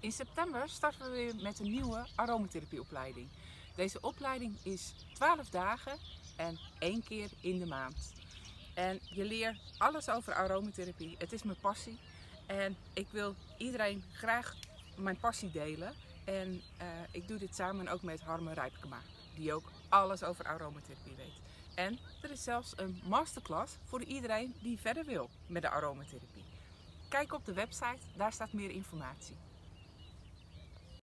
In september starten we weer met een nieuwe aromatherapieopleiding. Deze opleiding is 12 dagen en 1 keer in de maand. En je leert alles over aromatherapie. Het is mijn passie en ik wil iedereen graag mijn passie delen. En ik doe dit samen ook met Harme Rijpkema, die ook alles over aromatherapie weet. En er is zelfs een masterclass voor iedereen die verder wil met de aromatherapie. Kijk op de website, daar staat meer informatie.